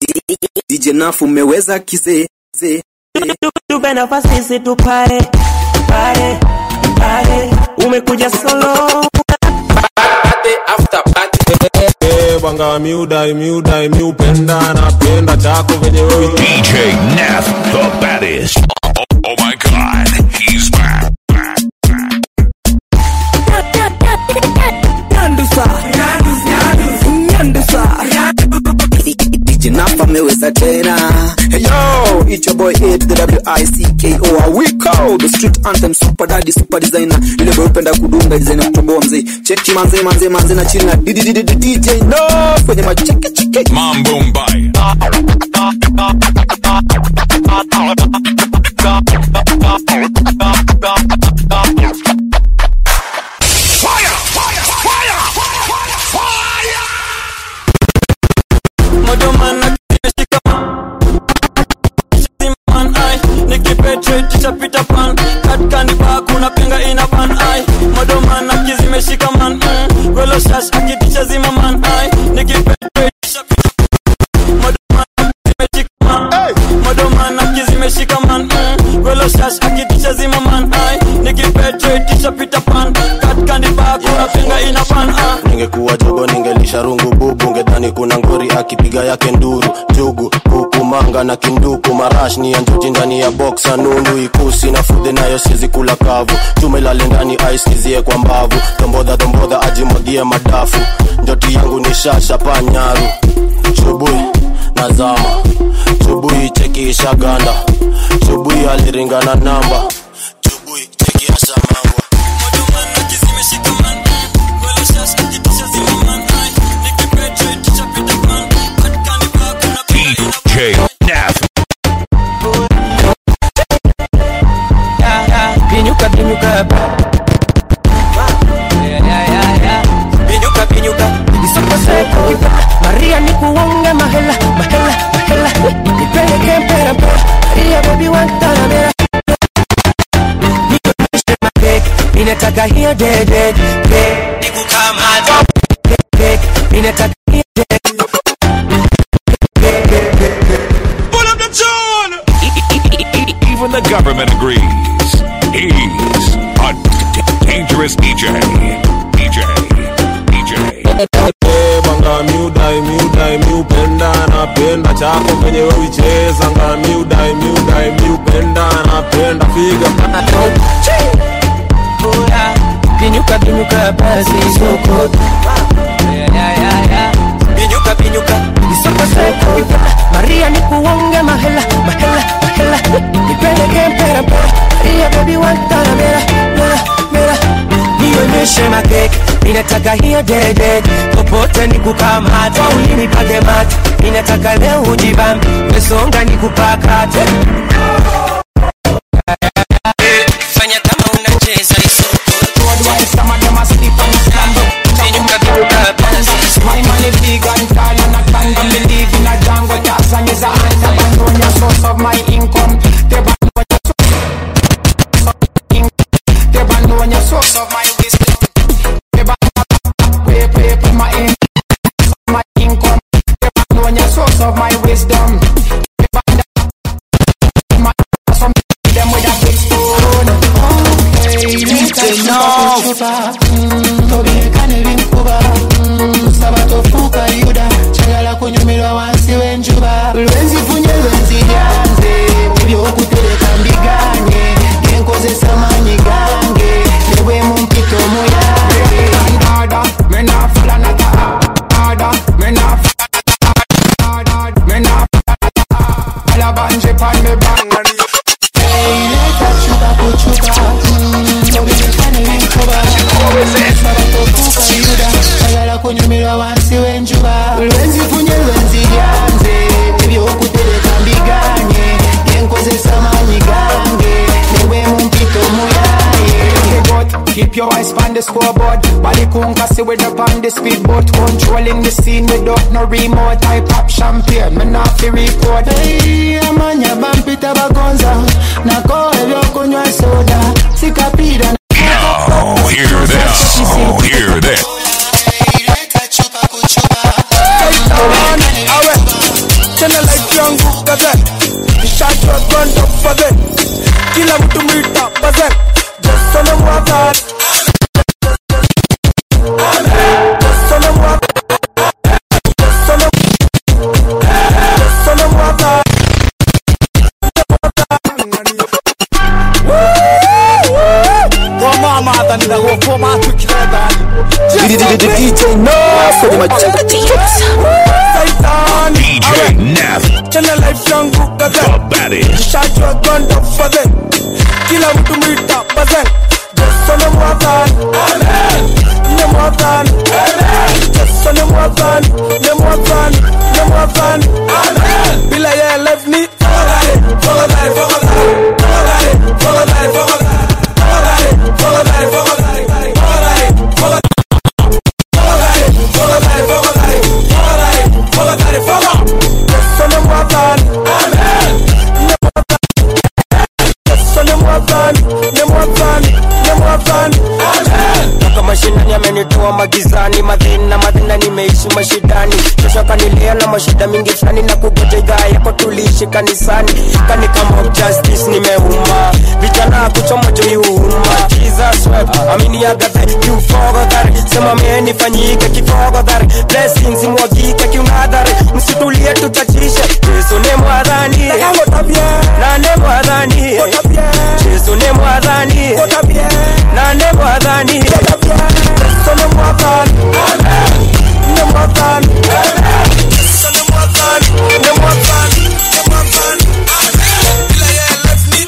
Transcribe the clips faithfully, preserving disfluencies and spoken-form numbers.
D J Nafu umeweza kize ze. Tupe nafasi sisi tupare pare pare, umekuja solo party after party. Eh banga miudai miudai miupenda na penda chako venye wewe. D J Naf the baddest. Oh, oh my god, he's back. Nyandusa Nyandusa D J Nafu ameweza tena. Hey yo, it's your boy A to the W I C K O. We call the street anthem super daddy super designer. Ile boy upenda kudunga designer kutoboa mzee. Cheki manze manze manze na chini na D J Nafu kwenye macheke cheke. Mambo mbaya. Tisha pita pan katika nipa kuna penga ina pan ai modo man akizimeshika man mm. Golo shash akitisha zima man ai nikipetre tisha pita modo man akizimeshika man hey. Modo man akizimeshika man mm. Golo shash akitisha zima man ai nikipetre tisha pita pan katika nipa kuna penga ina pan ai. Ningekuwa jogo ningelisha rungu bubu, ngedhani kuna ngori akipiga yake nduru jugu kuku manga na kinduku marash ni anjuti ndani ya boxa nundu ikusi na fude nayo sizi kula kavu tumelale ndani ice kizie kwa mbavu tombodha tombodha ajimwagie madafu njoti yangu ni shasha panyaru chubui nazama chubui cheki ishaganda chubui aliringana namba chubui cheki asamangwa D J Naf. Binyuka binyuka yeah yeah yeah yeah binyuka binyuka isoko seko Maria nikuonga mahela mahela mahela nipeleke mpera Maria baby wantana mera nikumishe makek inataka hiyo dede nikukamata kek inataka hiyo dede. Even the government agrees. He's a dangerous D J. D J. D J. Eh banga miudai miudai miupenda na penda chako venye wewe cheza nga miudai miudai miupenda na penda figa. Ora binyuka binyuka basi soko yeah yeah yeah yeah binyuka binyuka isoko soko Maria nikuonga mahela mahela mahela nipeleke mpera Maria baby wantana mera mera mera nionyeshe makek ninataka hiyo dede popote nikukamata ulinipake mate ninataka leo ujibambe mesonga nikupakate fanya kama unacheza isoko some of them are sleep and stand up. My money big and tall and I can't believe in a jungle. Tarzan is a hunter, but know your source of my income. They ban know your source of income. They ban know your source of my wisdom. They ban pay pay pay my in my income. They ban know your source of my wisdom. They ban my some them with a big spoon. Hey, no. Tobi kaneli nkuba Sabato fuka yuda Chagala kunyumilwa wansi wenjuba Lwenzi funye lwenzi yanze Ebyo okuteleka mbiganye Genkoze samanyi gange Lewe mumpito muyange Harda, mena fula nata Harda, mena fula nata Harda, mena fula nata Alabanje pan me bangani Hey, leta chupa kuchupa Tobi kaneli nkuba Sabato fuka yuda Chagala kunyumilwa wansi wenjuba Lwenzi funye lwenzi yanze Ebyo okuteleka mbiganye Genkoze samanyi gange Lewe mumpito muyaye Keep your eyes on the scoreboard Bali kunkasi with up on the speedboat Controlling the scene without no remote I pop champagne, me not fi record Hey, amanya bampita bagonza Nako ebyo kunywa soda Sikapira Oh, hear this. Oh, hear this. Tell yangu kaze nishajua gondo faze kila mtu mwita baze jesone mwaka jesone mwaka jesone jesone mwaka kwa mama hata ninakuwa tukileta D J Naf kwenye majanga D J Naf, chana life yangu kaze the baddest. nishajua gondo faze kila mtu mwita baze jesone mwaka ne mwaka jesone mwaka ne mwaka ne mwaka bila ya life ni follow that follow that follow that follow that follow that follow that follow that Mashinani amenitoa magizani, madhina madhina nimeishi mashidani. Kesho kanilea na mashida mingi fulani na kugotega yako tuliishi kanisani. Kani kama justice nimeuma, vijana kuchoma joi uma. Jesus wept, amini ya gathe, you forgot that. Sema meni fanyike kifogo that. Blessings imwagike kiunadhari, msitulie tutachishe. Yesu ne mwadhani, na ne mwadhani. Yesu ne mwadhani, na ne mwadhani. Sole mwaka ne mwaka sole mwaka ne mwaka ne mwaka bila ya life ni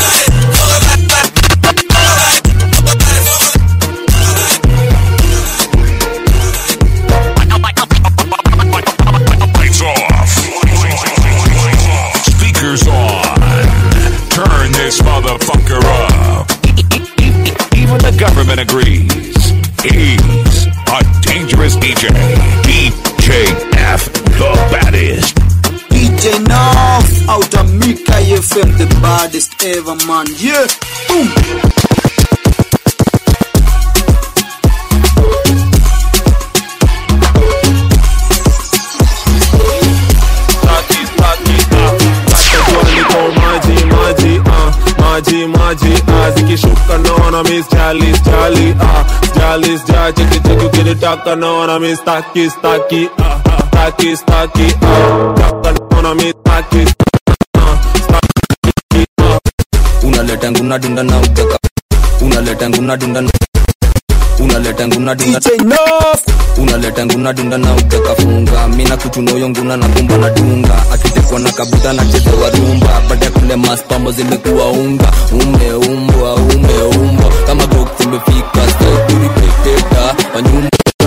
Lights off, speakers on. Turn this motherfucker up. Even the government agrees. He's a dangerous D J. D J F, the baddest. D J Naf out of Mika F M, the baddest ever, man. Yeah, boom. Maji maji ah zikishuka naona miss Charlie Charlie ah Charlie Charlie cheki cheki ukitaka naona miss Taki Taki ah Taki Taki ah taka naona miss Taki ah unaleta nguna dunda na utaka unaleta nguna dunda na unaleta nguna dunda D J Naf unaleta nguna dunda na utaka funga mina kutunoyo nguna na kumba na dunga akitekwa na kabuta na cheza wa rumba baada kule maspambo zimekuwa unga ume umbwa ume umbwa kama box imefika sasa tulipepeta wanyumba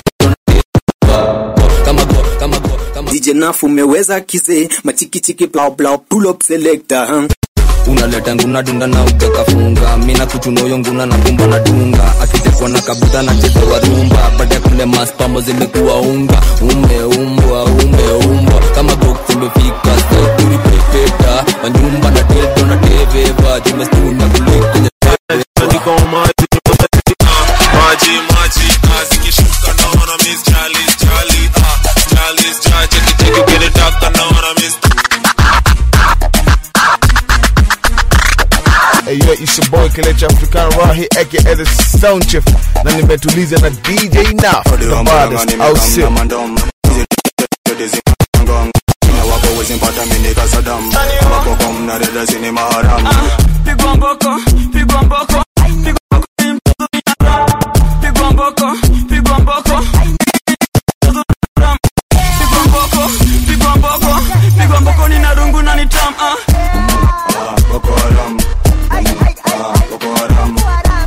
kama go kama go kama D J Naf umeweza kize machiki chiki blau blau pull up selector huh? unaleta nguna dunda na utaka funga mina kutunoyo nguna na kumba na dunga akitekwa na kabuta na cheza wa rumba baada kule maspambo zimekuwa unga ume umbwa ume umbwa kama box imefika sasa tulipepeta wanyumba na teto na teveva tumestuna kuliko Niko maji maji maji zikishuka naona miss Charlie Charlie ah Charlie Charlie cheki cheki ukitaka naona miss. Hey yo, it's your boy Kelechi African Rahi aka the Sound Chief. Na nimetuliza na D J Naf, the baddest out here. Pigwa mboko, pigwa mboko, pigwa mboko, pigwa mboko, pigwa mboko, pigwa mboko, pigwa mboko ni narungu na ni tam ah. Boko Haram, Boko Haram,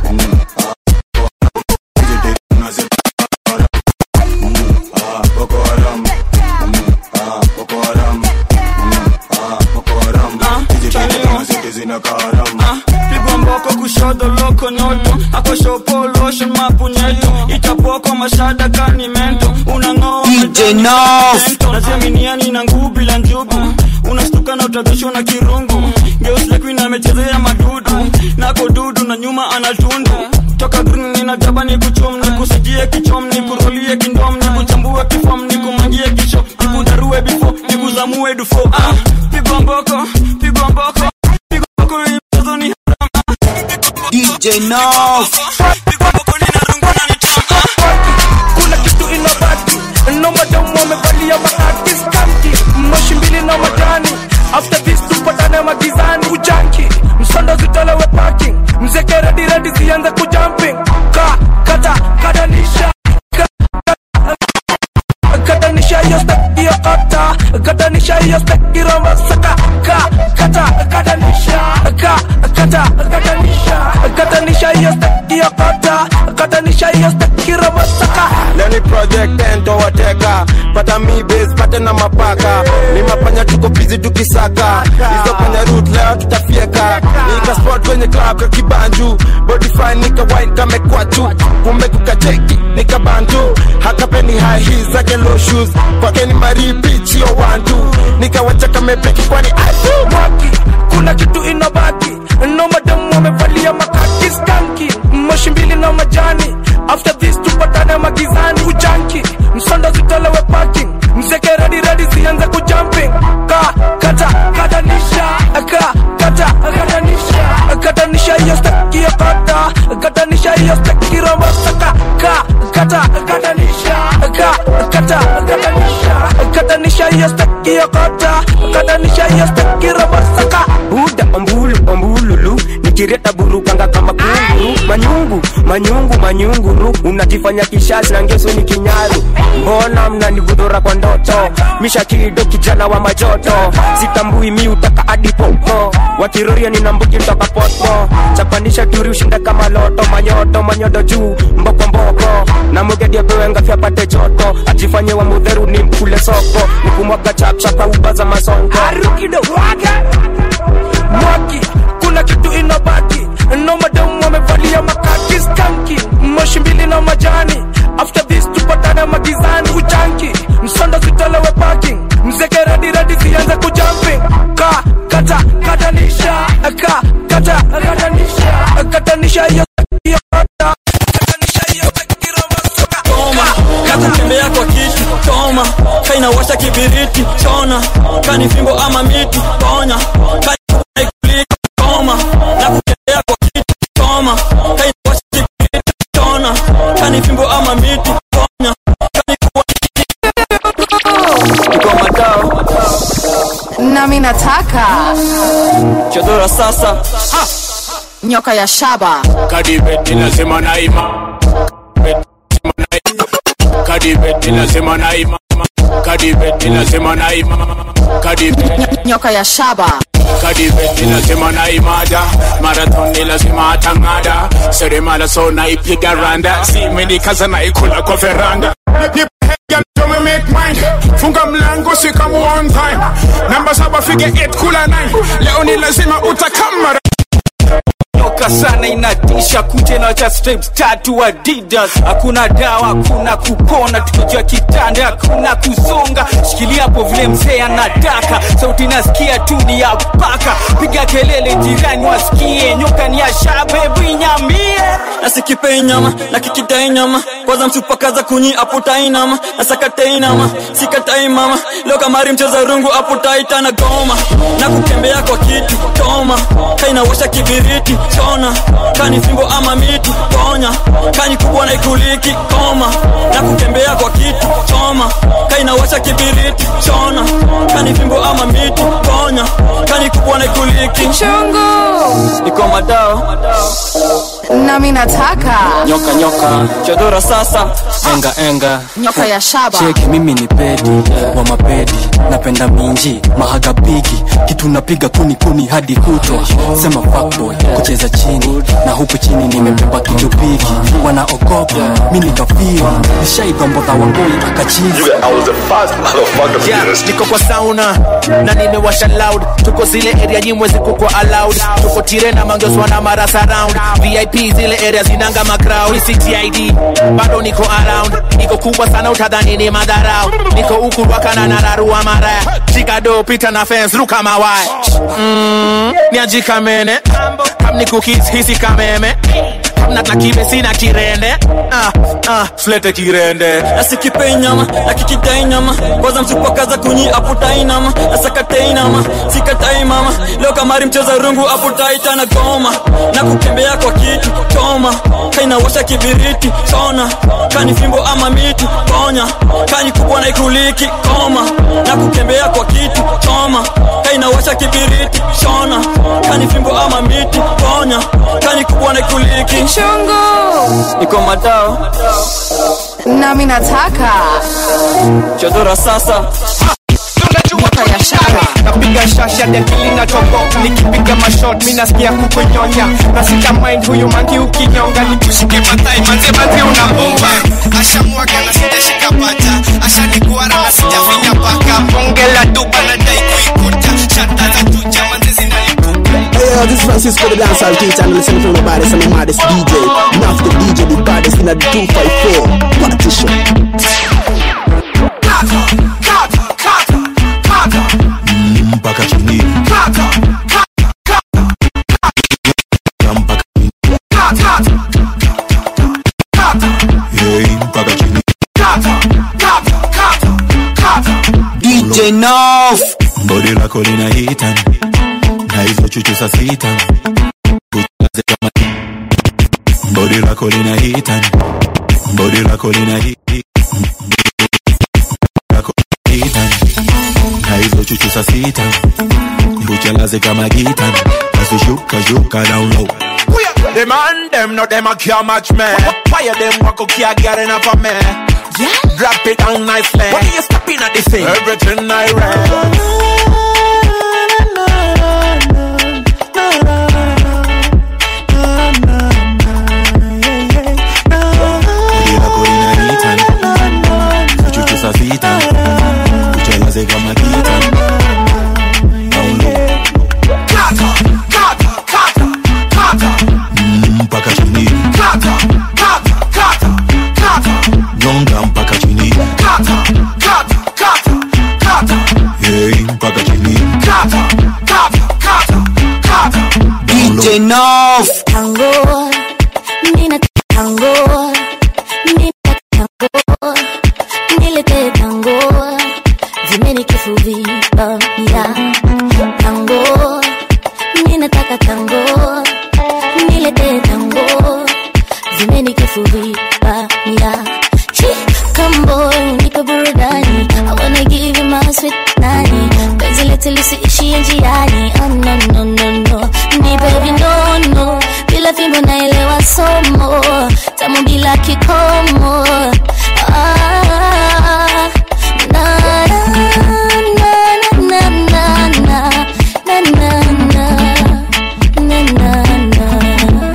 Boko Haram, Boko Haram, Boko Haram, pigwa mboko kushoto loko noto, ako shopo lotion mapunyeto, itapoko mashada kani mento, unangoa D J Naf nazeminiani na nguvu bila njubu, unastuka na utabishwa na kirungu, Geusle Queen amechezea madudu, nako dudu na nyuma anatundu, toka green nina jaba ni kuchom, ni kusijie kichom, ni kurolie kindom, ni kuchambue kifom, ni kumangie kisho, ni kudarue bifo, ni kuzamue dufo ah. pigwa mboko, pigwa mboko, pigwa mboko ni mtoto ni D J Nav. pigwa mboko ni narungu na nitamba. Kuna kitu inabaki, no madamu wamevalia maati skanki, moshi mbili na majani. After this tupatane magizani ujanki, msando zitolewe parking, mzeke ready ready zianze kujumping. Ka, kata, kadanisha Katanisha yo staki yo kata, katanisha yo staki roma saka. Ka, kata, katanisha, ka, kata, katanisha, katanisha yo staki yo kata, katanisha yo staki roma saka. Lenny project ento wateka, pata mi base, pata na mapaka. Ni mapanya tuko busy tukisaka, hizo panya root leo tutafieka. Nika spot kwenye club kakibanju, body fine nika wine kame kwachu. Kumbe kukacheki, nika bantu, haka penny high heels, ake low shoes. Kwake ni maripichi yo wantu, nika wacha kame peki kwani afu. Mwaki, kuna kitu inabaki, no madamu wamevalia makaki skanki, moshi mbili na majani. After this tupatane magizani ujanki, msando zitolewe parking, mzeke ready ready zianze kujumping. Ka, kata, katanisha, ka, kata, katanisha, katanisha yo staki yo kata, katanisha yo staki roma saka. Ka, kata, katanisha, ka, kata, katanisha, katanisha yo staki yo kata, katanisha yo staki roma saka. Buda ombulu ombululu, nikireta burukanga kama kunguru. Manyungu, manyungu, manyunguru, unajifanya kishazi na ngeso ni kinyaru. Mbona mnanigudora kwa ndoto, misha kido kijana wa majoto. Sitambui mi utaka adipopo, wakiroria ninambuki toka poto. Chapanisha turi ushinda kama loto, manyoto, manyodo juu, mboko mboko. Na mugedia pewenga fya pate joto, ajifanye wa mudheru ni mkule soko. Nikumwaga chap chapa ubaza masongo. Arukido waka Mwaki, kuna kitu inabaki, no madamu wamevalia makaki skanki, moshi mbili na majani. After this tupatane magizani ujanki, msando zitolewe parking, mzeke ready ready zianze kujumping. Ka, kata, katanisha, ka, kata, katanisha, katanisha yo yo kata, katanisha yo takiroma soka. Toma, kata tembea kwa kitu, toma, kaina washa kibiriti, chona, kani fimbo ama miti, ponya, kani kulika, toma, na kutembea kwa kitu, toma, kaina washa kibiriti, chona, kani fimbo ama miti, ponya, kani kuwa niko matao, nami nataka chodora sasa, ha! Nyoka ya shaba Kadibeti nasema naima, kadibeti nasema naima, kadibeti nasema naima, kadibeti nyoka ya shaba kadibeti nasema naimada, marathon ni lazima atangada, seremala so naipiga randa, si mini kaza naikula kwa veranda. Don't we make mine? Funga mlango sika one time. Namba saba fige eight kula nine. Leo ni lazima utakamara. Nyoka sana inatisha, kuje na cha stripes tatu Adidas. Hakuna dawa, hakuna kupona, tukijua kitanda, hakuna kusonga. Shikilia hapo vile mzee anataka, sauti nasikia tu ni ya paka. Piga kelele jirani wasikie, nyoka ni ya shaba, hebu inyambie. Nasikipe nyama, na kikita nyama, kwanza msupakaza kunyi aputa inama. Nasakate inama, sikata imama, leo kamari mcheza rungu aputa itana goma. Na kutembea kwa kitu, toma, kaina washa kibiriti, chona, kani fimbo ama miti, ponya, kani kubwa na ikuliki, koma. Na kutembea kwa kitu, choma, kaina washa kibiriti, chona, kani fimbo ama miti, ponya, kani kubwa na ikuliki. Chungu niko madao, nami nataka nyoka nyoka, chodora sasa, enga enga, nyoka ya shaba. Cheki mimi ni pedi, wa mapedi, napenda minji, mahaga bigi, kitu napiga kuni kuni hadi kutwa. Sema fuckboy, kucheza chini, na huku chini nimebeba kitu bigi. Wanaogopa, mimi kafiri, nishaidombo za wangoi akachizi. Yeah, niko kwa sauna, na nimewasha loud. Tuko zile area nyimwe ziko kwa allowed. Tuko tirena mangioswa na mara surround. V I P zile area zinanga macrowd. C T I D, bado niko around. Niko kubwa sana utadhani ni madharau. Niko huku wakana na narua maraya. Chikado pita na fence ruka mawai. Mmm, niajika mene kam ni cookies hisi kameme. Kam na takibe sina kirende. Ah, ah, slete kirende. Nasikipe nyama, nakikita nyama, kwanza msupakaza kunyi aputa inama. Nasakate inama, sika kamari mcheza rungu hapo taita na goma. Na kutembea kwa kitu choma, kaina washa kibiriti sona. Kani fimbo ama miti ponya, kani kubwa na ikuliki koma. Na kutembea kwa kitu choma, kaina washa kibiriti sona. Kani fimbo ama miti ponya, kani kubwa na ikuliki Chungu niko matao nami nataka chodora sasa. Napiga shasha dekili na toboka, nikipiga mashot mina sikia kukunyonya. Na sita mind huyu mangi ukinyonga, nikushike matai manze manze unabomba. Asha mwaga na sita shika pacha, asha nikuara na sita finya paka. Bonge la duba na dai kuikuta, shata za tuja manze zinalipuka. Hey yo, this is Francisco the dancehall teacher, and listen from the baddest and the maddest D J. Not the D J, the baddest in the two five four partition. Mpaka chini kata kata kata mpaka chini kata kata hey mpaka chini kata kata kata kata D J Nov body lako lina hita na hizo chuchu sa sita kuchaze kama body lako lina hita body lako lina hita lako hita na hizo chuchu sa sita kuchalaze kama gita nasishuka shuka down low. The man them no them a can't match me. Fire them walk up here get enough of me. Yeah. Drop it down nicely. What are you stopping at this thing? Everything I read. Mpaka chini kata kata kata kata nyonga mpaka chini kata kata kata kata hey mpaka chini kata kata kata kata D J Nov tango nina tango nina tango nilete tango vimeni kifuvi ya tango nina taka tango nilete tango vimeni kifuvi ya come boy nipe burudani I wanna give you my sweet nani penzi letu lisiishie njiani oh no no no no ni baby no no bila fimbo naelewa somo tamu bila kikomo ah na na na na na na na na na na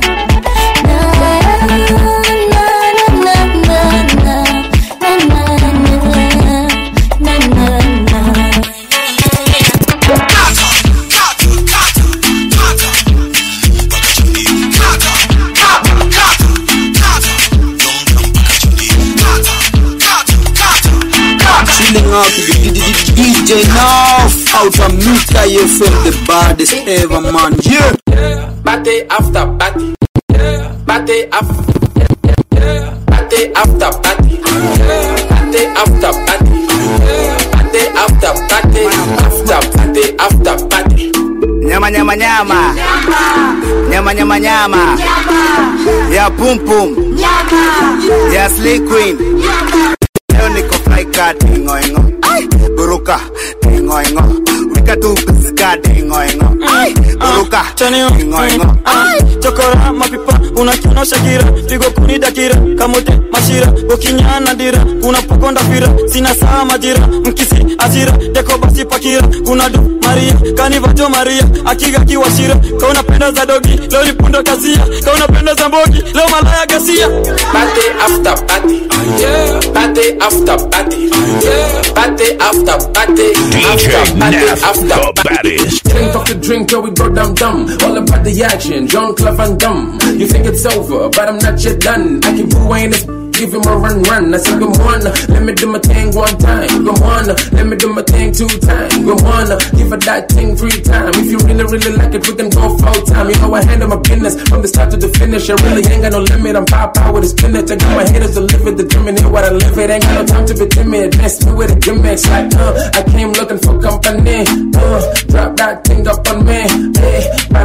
chilling out with the D J Nov out of Mika F M, the baddest ever man. Yeah. Party after party. Party after party after party. Party after party. Party after party. After party after party. Nyama nyama nyama. Nyama nyama nyama. Ya pum pum. Ya slay queen. Leo niko fly card ingo ingo. Buruka ingo ingo. Wika tu piska ingo ingo. Buruka ingo ingo. Chokora mapipa unakiona Shakira pigo kunida kira kamote mashira ukinyana dira kuna pokonda fira sina saa majira mkisi azira deko basi pakira kuna du Maria kanivajo Maria akiga kiwashira kauna penda za dogi leo lipundo kasia kauna penda za mbogi leo malaya gasia. Party after party. Yeah. Party after party. Yeah. Party after party. D J Neff, the baddest. Drink off the drink till we go dumb dumb. All about the action, John Clef and dumb. You think it's over, but I'm not yet done. I keep away this, give him a run run. I say come on, let me do my thing one time. Come on, let me do my thing two times. Come on, give her that thing three times. If you really really like it, we can go full time. You know I handle my business from the start to the finish. I really ain't got no limit. I'm pop power with a spinach. I got my haters to live it, determine what I live it. Ain't got no time to be timid. Mess me with a gimmicks like uh, I came looking for company. Uh, drop that thing up on me.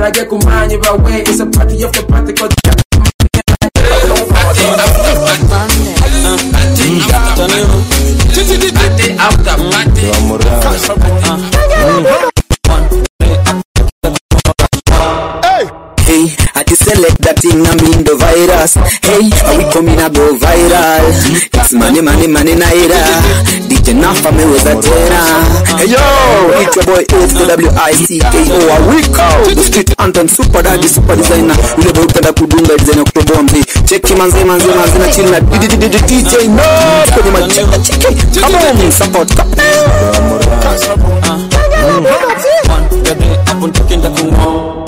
Marage kumanyi bawe. It's a party of the party cause Hey, I just select that thing, I mean the virus. Hey, are we coming to go viral? It's money, money, money, naira. D J Nafa me was a tena. Hey yo, it's your boy H W I C K O. We call the street anthem, super daddy, super designer. Ule boy upenda kudunga designer kutobombi. Cheki manze manze manze na chill na D J Nafa kwenye macheka cheki. Come on, support, come on. Apun tukinda kumo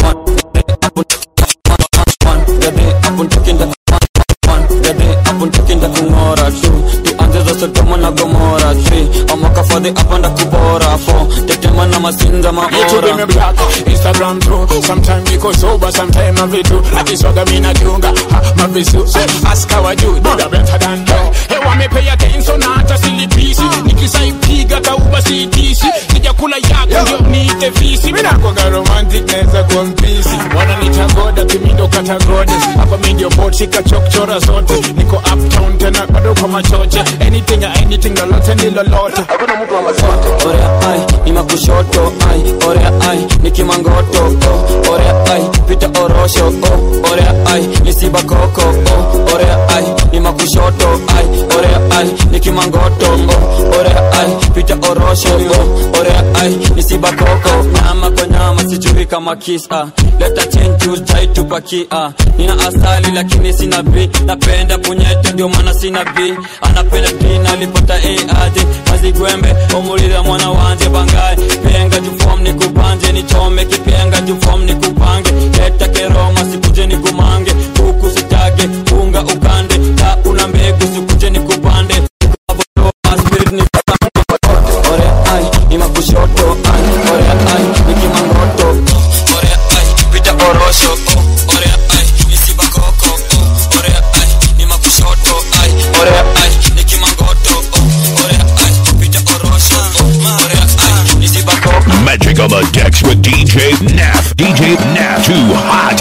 apun tukinda apun tukinda kumora tu tuanze za Sodoma na Gomora tree amaka for the apanda kubora for tetema na masinza maora YouTube me black, Instagram too. Sometimes we go sober, sometimes I be too. I just saw me na kiunga, my visu. Ask how I do, do the better than that. Hey, want me pay attention na hata silly piece. Nikisaipiga kauba C T C. Sija kula yako ndio niite visi. Mina kwa romantic neza kwa mpisi. Wana nitagoda timindo kata goddess. Hapa mi ndio boat shika chokchora zote. Niko uptown tena bado kwa machoche. Anything anything lolote ni lolote. Hakuna mtu wa mazote. Orea ai ni makushoto ai orea ai ni kimangoto oh orea ai pita orosho oh orea ai ni sibakoko oh orea ai ni makushoto ai orea ai ni kimangoto oh orea ai pita orosho oh orea ai ni sibakoko nyama kwa nyama sijui kama kisa leta chenju chai tupakia nina asali lakini sina B napenda punyete ndio maana sina B anapenda B nalipata A aje mazigwembe omulira mwana wanje bangaye penga jufom ni kubanje ni chome kipenga jufom ni kupange leta keroma sikuje ni kumange huku sitage unga ukande ta una mbegu sikuje ni kupande spirit ni ore ai ni makushoto ai ore ai ni kimangoto ore ai pita orosho ore ai ni sibakoko ore ai ni makushoto ai ore ai ni kimangoto ore ai pita orosho ore ai ni sibakoko. Magic on the decks with D J Naf. D J Naf too hot.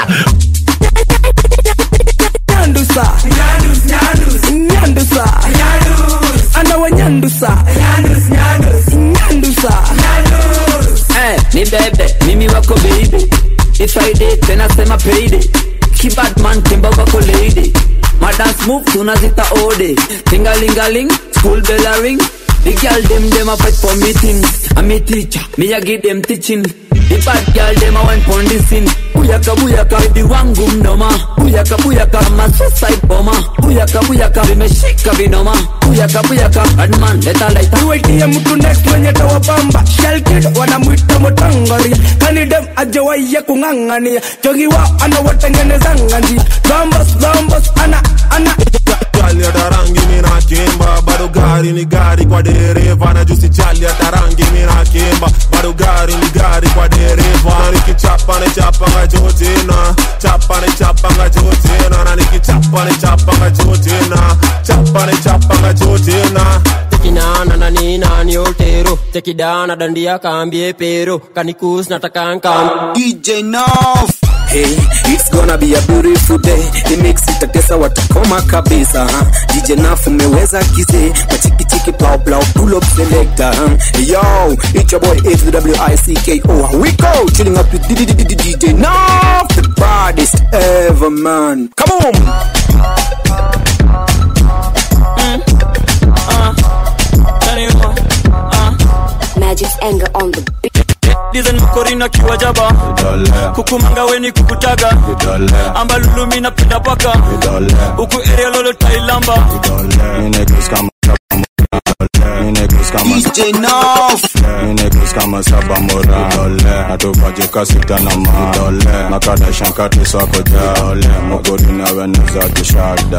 Nyandusa, Nyandus, Nyandus, Nyandusa, Nyandus, Anawa Nyandusa, Nyandus, Nyandus, Nyandusa, Nyandus. Eh, ni bebe, mimi wako baby. If I date, then I say my payday. Kibad man, timba wako lady. My dance move, tunazita ode. Tingalingaling, school bell a ring. The girl them, them a fight for meetings. I'm a teacher, me a give them teaching. The bad girl them a wine pon the scene. Buyaka buyaka, the wangu mnoma. Buyaka buyaka, ma suicide bomber. Buyaka buyaka, vimeshika vinoma. Buyaka buyaka, bad man, leta laita. Tuwetie mtu next wenye tawa bamba. Shell kid, wanamuita motangari. Kani dem ajawaye kungangania. Jogi wa, ana watengeneza ngandi. Zambos, zambos, ana, ana. Chali hata rangi mina kimba bado gari ni gari kwa dereva na jusi chali hata rangi mina kimba bado gari ni gari kwa dereva na nikichapa na chapa nga jotina chapa na chapa nga jotina na nikichapa na chapa nga jotina chapa na chapa nga jotina Tekinana na nina ni oltero tekidana dandia kambie pero kanikus nataka nkam D J Naf. Hey, it's gonna be a beautiful day. The mix itatesa watakoma kabisa huh? D J Naf umeweza kise machiki chiki plow plow pull up selector huh? Yo, it's your boy H W I C K O. We go chilling up with D J Naf, the baddest ever man. Come on. Mm. Uh. Uh. Magic's anger on the beat. Dizen mkorina kiwa jaba kukumanga weni kukutaga amba lulumi na penda paka uku area lolo tailamba D J Naf. Niggas kama saba mora Atupajuka sita na ma Nakada shankati sako ja Mogori na weneza kishada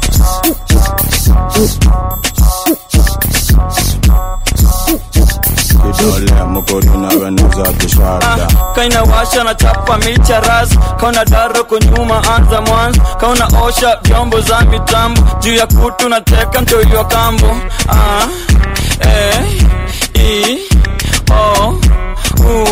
Kidole mogori na weneza kishada Kaina washa na chapa micha raz Kauna daro kunyuma anza mwanzo Kauna osha vyombo za mitambo Juu ya kutu na teka mtoi wa kambo Ah, eh, i, o, u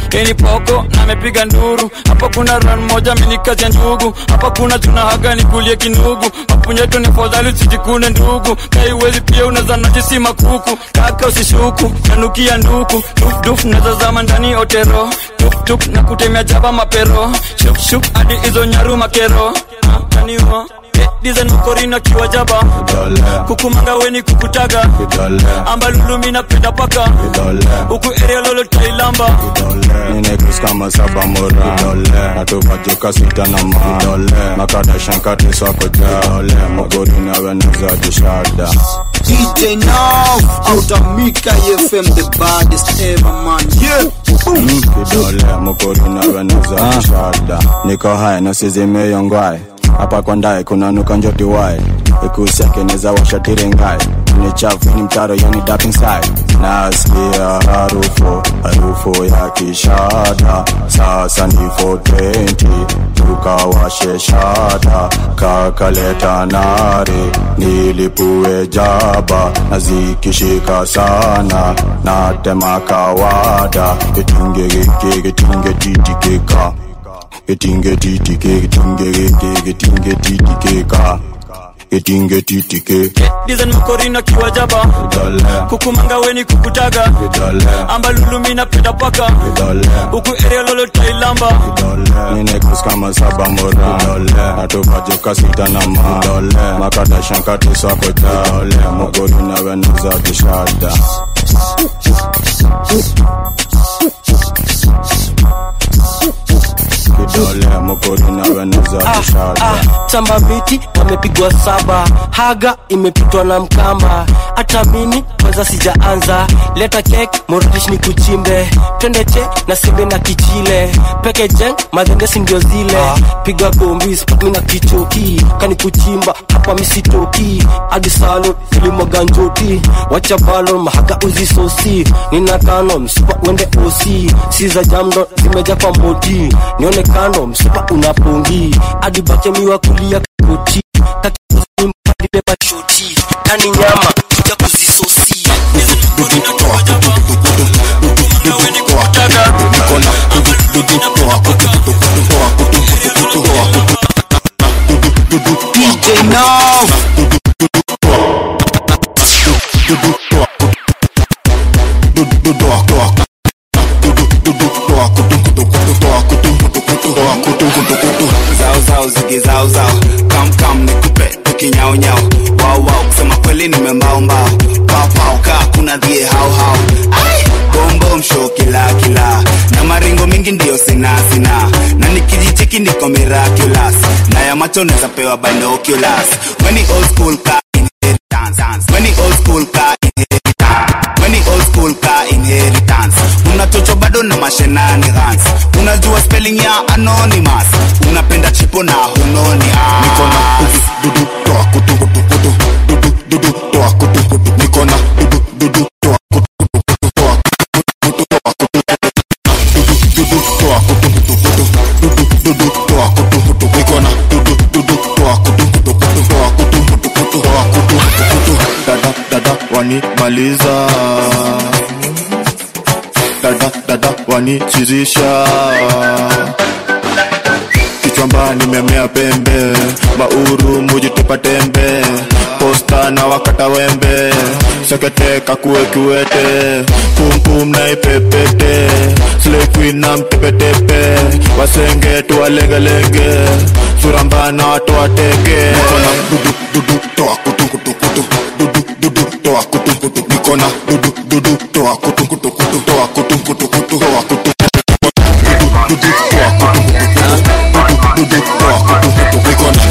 Eni poko na mepiga nduru. Hapa kuna run moja mini kazi ya njugu. Hapa kuna tunahaga ni kulie kinugu. Mapunyeto ni fodhali usijikune ndugu. Kai wezi pia unazana jisi makuku. Kaka usishuku, nanukia nduku. Duf duf naza zama ndani otero. Tuk tuk na kutemea jaba mapero. Shuk shuk adi izo nyaru makero. Naniwa Dizen mkorina kiwa jaba Kukumanga weni kukutaga Amba lulumi na penda paka Uku area lolo tailamba Nine kus kama saba mora Natupa joka sita na ma Makada shankati swako ja Mogori na weneza jishada D J now out of Mika F M, the baddest ever man. Yeah. Kidole mogori na weneza jishada Niko hai na sizime yongwai Hapa kwa ndae kuna nuka njoti wai Ikusiake neza washa tirengai Ni chafu ni mtaro yani dark inside Nasikia harufu, harufu ya kishada Sasa ni four twenty, tukawashe shada Kakaleta nare, nilipue jaba Nazikishika sana, natema kawada Getinge geke, getinge titikeka Getinge titike, getinge geke, getinge titikeka Getinge titike Dizen mkorina kiwa jaba Kukumanga weni kukutaga Amba lulumi na penda paka Uku area lolo tailamba Nine kus kama saba mora Natupa joka sita na ma Makada shankati swako ja Mogori na weneza kishada Kidole mokori na weneza kishada ah, ah, Tamba miti wamepigwa saba Haga imepitwa na mkamba Hata mini kwanza sijaanza Leta cake moradish ni kuchimbe Twende che na sembe na kichile Peke jeng madhendesi ndio zile ah. Piga bombi spami na kichoki Kani kuchimba hapa misitoki Adi salon ilimoga njoti Wacha balon mahaga uzi sosi Nina kano msupa wende osi Siza jamdo zimeja kwa moti Nione kano msupa unapungi Adi bache miwa kulia koti Kati kusimba dile bachoti Kani nyama kuja kuzisosi D J now Zao zao zigi zao zao Kam kam nikupe tuki nyao nyao Wow wow kusema kweli nimembao mbao Pao pao kaa kuna dhie hao hao Bom bom show kila kila Na maringo mingi ndio sina sina Na nikijicheki niko miraculous Na ya macho neza pewa binoculars When ni old school ka inheritance When ni old school ka inheritance When ni old school ka inheritance Unachocho bado na mashenanigans Unajua spelling ya anonymous Unapenda chipo na hunoni ah. Nikona dudu toa kutu kutu kutu Dudu dudu toa kutu kutu Nikona dudu dudu toa kutu kutu Toa kutu toa kutu Dudu toa kutu kutu kutu Dudu dudu toa kutu kutu Nikona dudu dudu toa kutu kutu kutu Toa kutu kutu kutu Toa kutu kutu kutu Dada dada wani maliza Dada dada wani chizisha Kichwamba nimemea pembe Mauru mujitupa tembe Posta na wakata wembe Sekete kakue kuete Pum pum na ipepete Slay queen na mtepetepe Wasenge tuwa lenge lenge Suramba na watu wateke Nikona dudu dudu toa kutu kutu kutu Dudu dudu toa kutu kutu Nikona dudu dudu toa kutu kutu kutu Toa kutu kutu kutu Toa kutu dudu toa kutu kutu Toa kutu kutu Nikona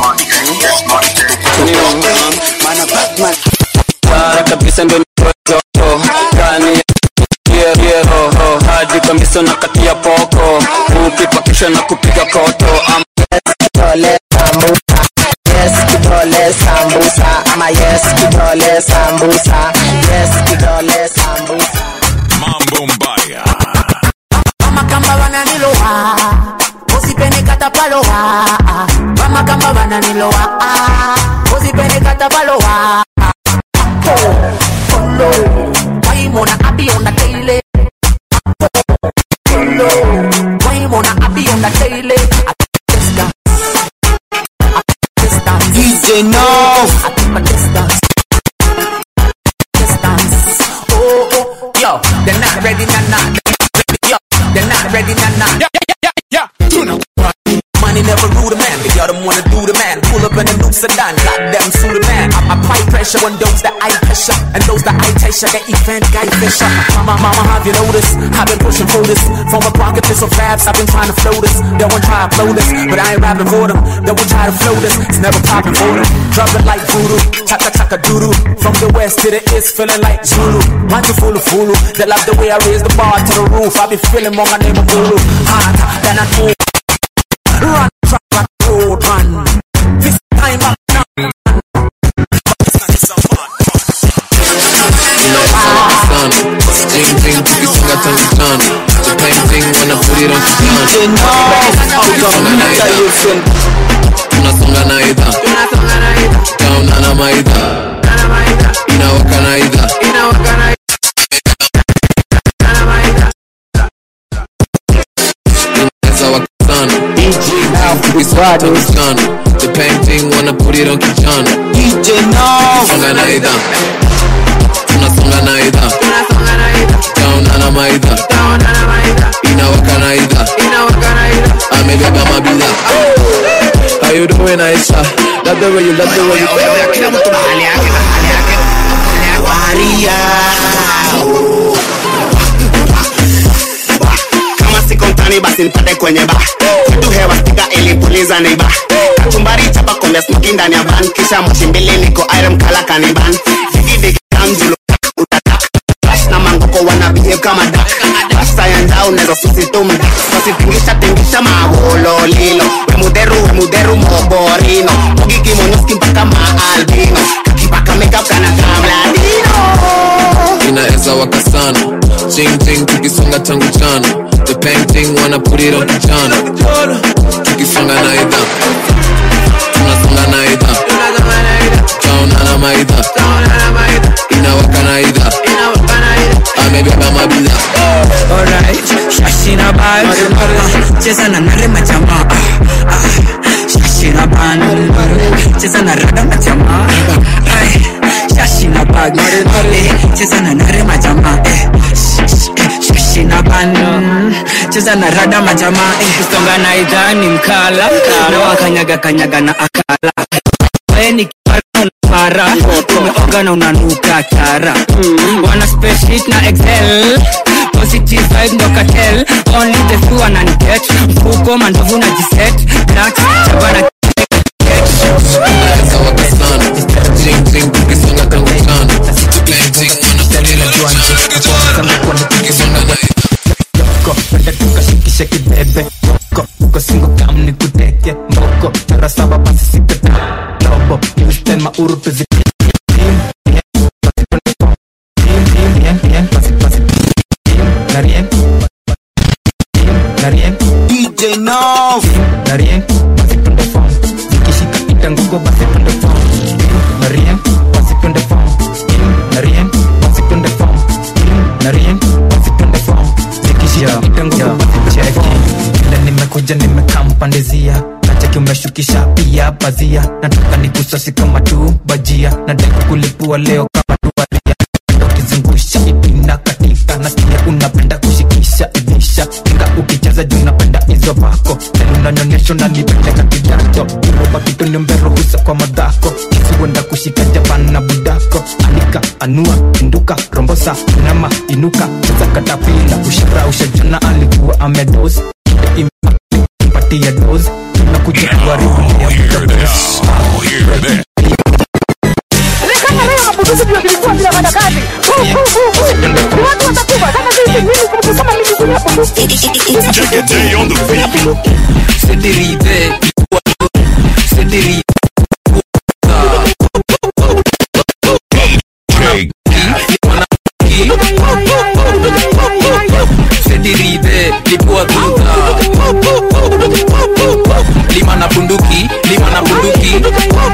Para kabisa ndo nitoto Kani Kiero Hadi kamisa na kati ya poko Ukipakisha na kupiga koto Kidole sambusa Yes kidole sambusa Ama yes kidole sambusa Yes kidole sambusa Mambo Mbaya Mama kamba wananiloa Usipene katapaloa Mama kamba wananiloa Usipene katapaloa Follow Why mona abi on the daily Follow Nov. I keep a distance. Distance. Oh, oh, yo, they're not ready, nah, nah. Yo, they're not ready, nah, nah. Yeah, yeah, yeah, yeah. Do not. Money never rule the man, but y'all don't wanna do the man. Pull up in a new sedan, goddamn sue the man. I apply pressure on those that I pressure, and those that I pressure. That event guy fisher. Mama, mama, have you noticed? I've been pushing for this. From a pocket to some fabs, I've been trying to flow this. They won't try to flow this, but I ain't rapping for them. They won't try to flow this, it's never popping for them. Drop it like voodoo, chaka chaka doodoo. From the west to the east, feeling like Zulu. Want you full of fulu, they love the way I raise the bar to the roof. I be feeling more my name of Guru. Harder than I know. Run, track, rock, road, run. This time I'm not. Ting ting, tukisonga tangu tano. The painting when I put it on kitano. Tunasonga na ida, kauna na maida, inawaka na ida. The painting wanna put it on kitano. D J Nov. Songa na ida, tunasonga na ida, kauna na maida, inawaka na ida. Amebeba mabila. How you doing, Aisha? Love the way you, love the way you. Kila mtu mahali yake, mahali yake, mahali yake. Kama siko mtani basi nipate kwenye ba. Kwetu hewa stika ilipuliza neiba. Kachumbari chapa kombe smoking ndani ya van. Kisha moshi mbili niko iron kala kaniban. Digi digi kamjulu utatak. Bash na mangoko wana behave kama duck. Bash sayanja unezo susi tumda. Basi tingisha tingisha maholo lilo. Wemuderu wemuderu moborino. Mugi kimonyoski mpaka maalbino. Kakipaka makeup kana kamladino. Inaeza waka sana. Ting ting tukisonga tangu jana. The painting wanna put it on kitano. Tukisonga na ida, tunasonga na ida, kauna na maida, inawaka na ida. Amebeba mabila. Alright, shashina bag, cheza na nare majama. Shashina bag, cheza na rada majama. Shashina bag, cheza na nare majama. Shashina bag, cheza na rada majama. Kusonga na idani mkala, na wakanyaga kanyaga na akala. Weni kipara para, umeoga na unanuka tara. Wana spreadsheet na Excel, positive vibe ndo cartel. Only the few wananiket, mfuko mandovu na jiset. Black, chabana Inaeza waka sana. Ting ting tukisonga tangu jana. The painting wanna put it on kitano. Tukisonga na ida. Yoko, penda tukashikishe kibebe. Yoko, uko singo kam ni kuteke. Mboko, tara saba basi sikata. Lobo, Houston mauru tuzi. D J Nov. Narien, basi tunde form. Nikishika itangugo basi tunde form. Narien, basi tunde form. Narien, basi tunde form. Narien, basi tunde form. Nikishika itangugo basi cheki. Ile nimekuja nimekampandezia. Nacheki umeshukisha pia pazia. Nataka nikusasi kama tu bajia. Nataka kulipua leo kama tu balia. Ukizungusha ipina katika. Nasikia unapenda kushikisha ibisha. Inga ukicheza juu napenda hizo vako. Tena unanyonyesho na nipeleka kidato. Uroba kitu niombe ruhusa kwa madhako. Kisi wenda kushika Japan na budako. Anika, anua, induka, rombosa, inama, inuka. Cheza katapila, ushara, ushajona alikuwa amedozi. Impatia dozi. Tuna kuja kuwaribu ya Hear this. Oh, hear this. Take a day on the beat. C'est dérivé. C'est dérivé. C'est dérivé. Lipua tuta. Lima na bunduki. Lima na bunduki.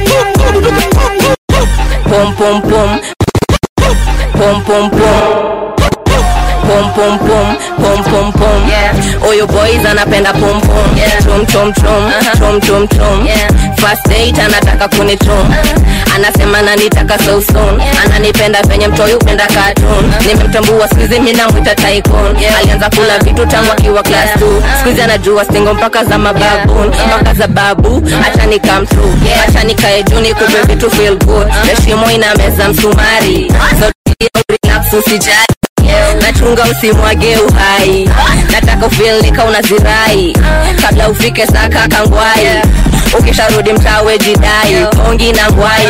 Pom pom pom. Pom pom pom. Pom pom pom. Pom pom pom. Oyo boys anapenda pum pum, yeah. Tum tum tum, uh-huh. Tum tum tum, yeah. First date anataka kunitum, uh-huh. Anasema nanitaka so soon, yeah. Ananipenda venye mtoi upenda cartoon, yeah. Nimemtambua squeeze mimi namwita tycoon, yeah. Alianza kula vitu tangu akiwa class two, yeah. Squeeze anajua stingo mpaka za mababoon, yeah. Mpaka za babu, yeah. Acha ni come true, yeah. Acha nikae juu nikupe vitu feel good, yeah. Heshima ina meza msumari, so relax usijali, nachunga usimwage uhai, nataka feel nika unazirai, kabla ufike saka kangwai, ukisharudi mtawe jidai, ongi na ngwai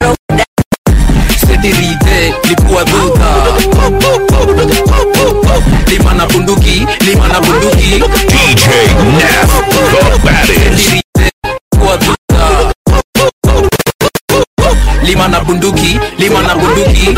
setirite lipua duta lima na bunduki, lima na bunduki D J Neff, the baddest lipua duta lima na bunduki, lima na bunduki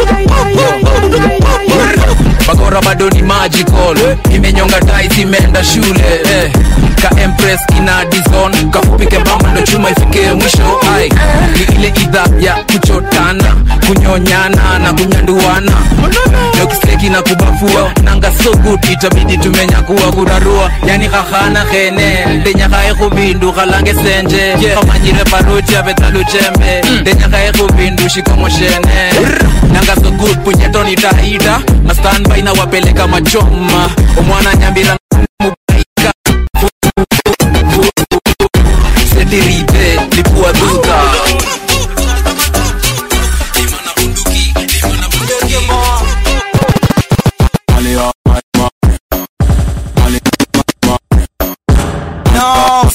Bagora bado ni magical, imenyonga tais imeenda shule, eh. Ka Empress ina dizon, kafupike bamba ndo chuma ifike mwisho, ai. Ni ile idha ya kuchotana, kunyonyana na kunyanduana. Leo kisleki na kubafua, nanga so good itabidi tumenya kuwa kurarua. Yani kakana khene, denya kae kubindu kalange senje, kamanyire paruchi abeta luchembe, denya kae kubindu shikomo shene. Nanga so good punyeto ni tahida, na standby na wapeleka machoma, omwana nyambira mubaika. Setirite lipua duta lima na bunduki, lima na bunduki Malia no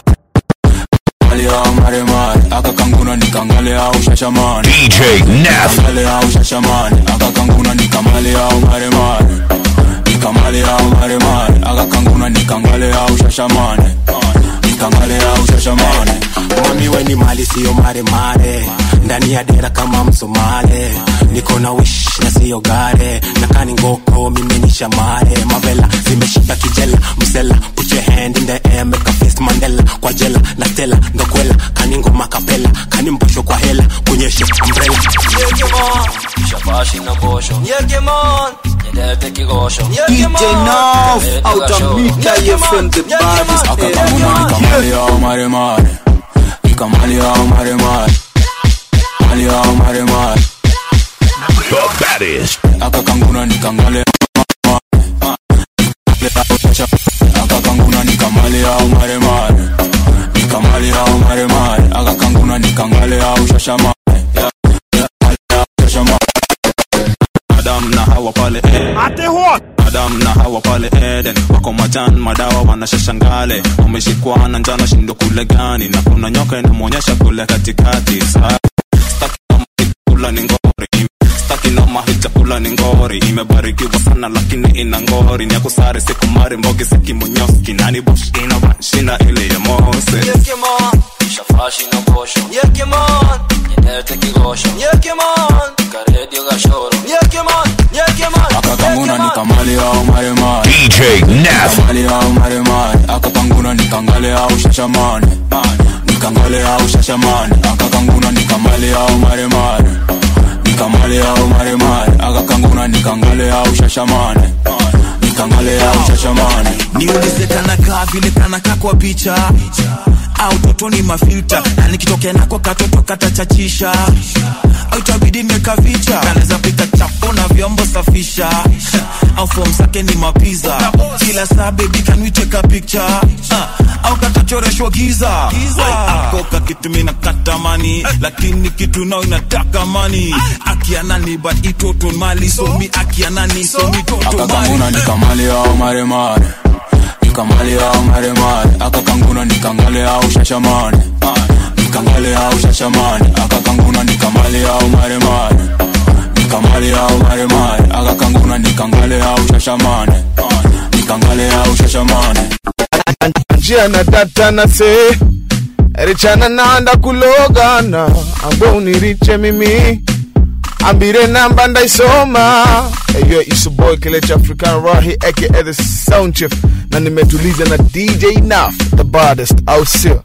Malia maremar aka kanguna nikangale au shashamani D J Neff kangale au shashamani aka kanguna nikamale au maremar nikamale au maremar aka kanguna nikangale au shashamani nikangale au shashamani mami weni mali siyo mare mare ndani ya dera kama msomale niko na wish na siyo gare nakani ngoko mimi ni shamare mavela zimeshika kijela msela put your hand in the air make a fist Mandela kwa jela na stella ndo kwela kani ngoma kapela kani mbosho kwa hela kunyeshe umbrella yekemon shafashi na bosho yekemon nyedete kigosho D J Neff out of Mika F M the baddest aka kanguna nikamale au mare mare nikamale au mare mare male au mare mare the baddest aka kanguna nikamale aka kanguna nikamale au mare mare nikamale au mare mare aka kanguna nikangale au shashamane shashamane Adam na Hawa pale ate what Adam na Hawa pale Eden wako majan madawa wanashashangale wameshikwa na njana shindo kule gani na kuna nyoka inamuonyesha kule katikati staki kula ni ngori staki na mahita kula ni ngori imebarikiwa sana lakini ina ngori ni akusare siku mare mbogi siki munyoski nani bush ina banshina ile ya Mose yekemon shafashi na bosho yekemon nyedete kigosho yekemon karedio gashoro yekemon yekemon aka kanguna nikamale au mare mare D J Neff nikamale au mare mare aka kanguna nikangale au shashamane nikangale au shashamane aka kanguna nikamale au mare mare nikamale au mare mare aka kanguna nikangale au shashamane nikangale au shashamane niulize kana kaa vile kana kaa kwa picha au totoni mafilter na nikitokea nako katoto katachachisha au itabidi nimeka vicha kanaweza pika chapo na vyombo safisha au form zake ni mapiza kila saa baby can we take a picture uh, au katachoreshwa giza akoka kitu mina katamani lakini kitu nao inataka mani akianani but itoto mali so mi akianani so mi toto mali akakanguna nikamale au mare mare nikamale au mare mare akakanguna nikangale au shashamane nikangale au shashamane akakanguna nikamale au mare mare nikamale au mare mare akakanguna nikangale au shashamane nikangale au shashamane njia na data na se erichana nanda kulogana ambo uniriche mimi ambire namba ndaisoma. Hey yo, it's your boy Kelechi African Rahi aka the Sound Chief na nimetuliza na D J Neff the baddest out here.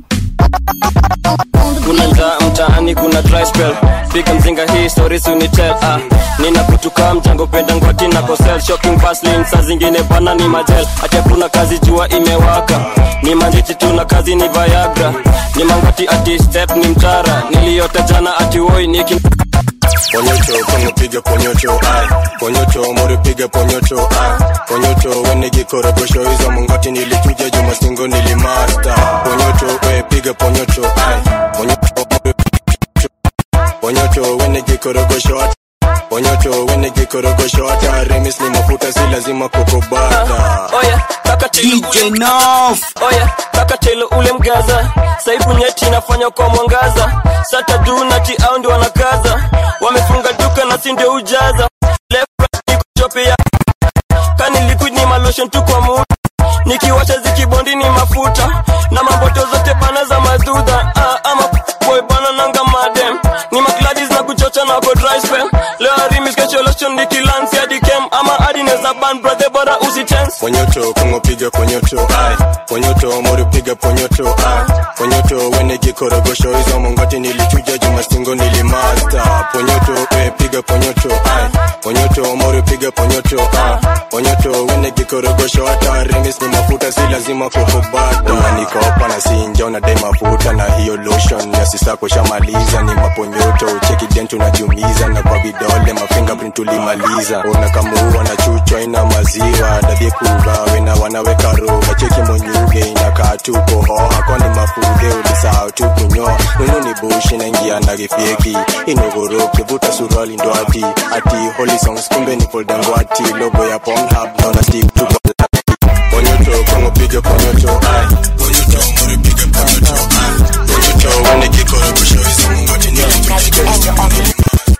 Kuna njaa mtaani, kuna dry spell. Piga mzinga hii stories unitel. Ah, nina kutuka mjango penda ngwati na kosel. Shocking Vaseline saa zingine bana ni majel. Ati kuna kazi jua imewaka. Ni manjiti tuna kazi ni Viagra. Ni mangwati ati step ni mtara. Niliota jana ati woi niki Ponyocho, kongo piga ponyocho, ay Ponyocho, mori piga ponyocho, ay Ponyocho, wene gikorogosho hizo mungoti nilichuja juma singo nilimasta Ponyocho, we piga ponyocho, ay Ponyocho, mori piga Ponyocho, wene gikorogosho Ponyocho, wene gikorogosho Ata remis ni mafuta si lazima kukubata uh, Oya, kaka telu D J Nof Oya, kaka telu ule mgaza Saibu nyeti inafanya kwa mwangaza Sata dunati au ndi wanakaza Wamefunga duka na si ndio ujaza Left right ni kuchope ya Kani liquid ni malotion tu kwa muda Nikiwacha zikibondi ni mafuta Na maboto zote bana za madudha ah, ama boy bana nanga madem Ni makladis na kuchocha na kwa dry spell Leo arimis kesho lotion nikilansi hadi kem Ama hadi neza band brother bora usi chance Ponyocho, kongo piga ponyocho, ay Ponyocho, mori piga ponyocho, ay Ponyocho, wene gikorogosho hizo mongoti nilichuja juma singo nilimasta Ponyocho, we piga ponyocho, ay Ponyocho, mori piga ponyocho, ay Ponyocho, wene gikorogosho hata remis ni mafuta si lazima kukubata Unanikopa na sinja unadai mafuta na hiyo lotion ya sisako shamaliza ni maponyocho cheki dentu na jumiza na kwa vidole mafingerprint tulimaliza unakamuua na chucho ina maziwa dadie kuva wena wanaweka roga cheki monyuge inakaa tuko hoha kwa ni mafuge ulisao tu kunyoa nunu ni bushi na ingia na gifyeki inogoro kivuta suruali ndo ati ati holy songs kumbe ni foldangwati logo ya Pornhub na una stick to Ponyocho, kongo piga ponyocho, ay Ponyocho, mori piga ponyocho, ay Ponyocho, wene gikorogosho hizo mungoti nilichuja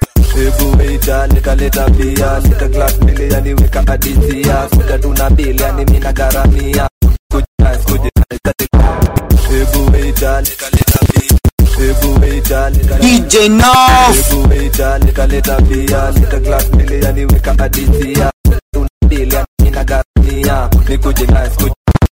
Ebu weita, nikaleta bia Sita glass mbili ya niweka adisia Kuja tuna bili ya nimi na garamia Kujina, kujina, katika Ebu weita, nikaleta bia Ebu weita, nikaleta D J Nof Ebu weita, nikaleta bia Sita glass mbili ya niweka adisia Kuja tuna bili ya nimi na garamia Nikujina, kujina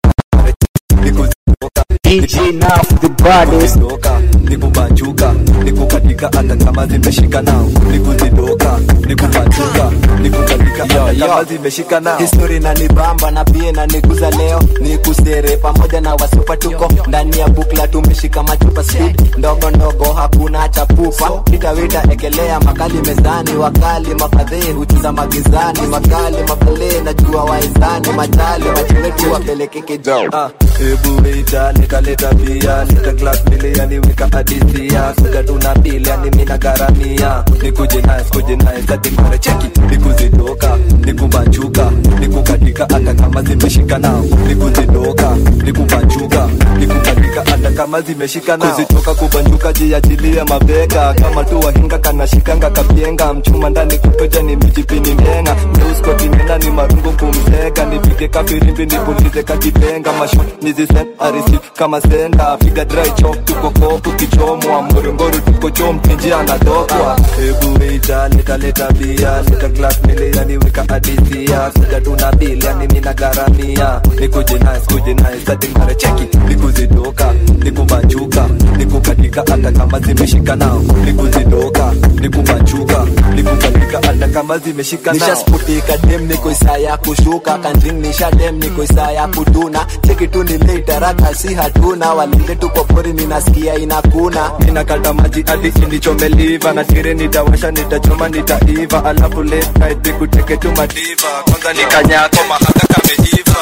D J Nof the baddest Nikubanjuka, nikukatika hata kama zimeshika nao Nikuzidoka, nikubanjuka, nikukatika hata kama zimeshika nao History na nibamba na pia na niguza leo Nikusere pamoja na wasupa tuko ndani ya bukla tumeshika machupa speed Ndogo ndogo hakuna chapupa Pita wita ekelea makali mezani Wakali mafadhe huchuza magizani Makali mafale na jua waizani Majali machiwetu wapeleke kejao ah, Ebu weita nikaleta bia Sita glass mbili ya niweka adisia Kuja tuna bili ya nimi na garamia Nikuje nice, kuje nice, kati mara cheki Nikuzidoka, nikubanjuka Nikukatika hata kama zimeshika nao Nikuzidoka, nikubanjuka Nikukatika hata kama zimeshika nao Kuzitoka kubanjuka jiachilie mabega Kama tu wahinga kanashikanga kapienga Mchuma ndani kutoja ni mjipini menga Meusko kinenda ni marungu kumzega Nipike kafirimbi nipulize kakipenga Mashu nizisen arisi kama senda Figa dry chok tuko koku kichomwa Mgorongoru tuko chom tenji anadokwa Ebu weita nikaleta bia Sita glass mbili ya niweka adisia Kuja tuna bili ya nimi na garamia Nikuje nice, kuje nice, kati mara cheki Nikuzidoka, nikubanjuka Nikukatika hata kama zimeshika nao Nikuzidoka, nikubanjuka Nikukatika hata kama zimeshika nao Nisha sputika dem niko isa ya kushuka Kandring nisha dem niko isa ya kutuna Cheki tu ni later raka si hatuna Walinde tuko pori ninasikia inakuna Ninakata maji hadi inichomeliva Na tire nitawasha nitachoma nitaiva Alafu late night nikuteke tu madiva Kwanza nikanyako mahaka kameiva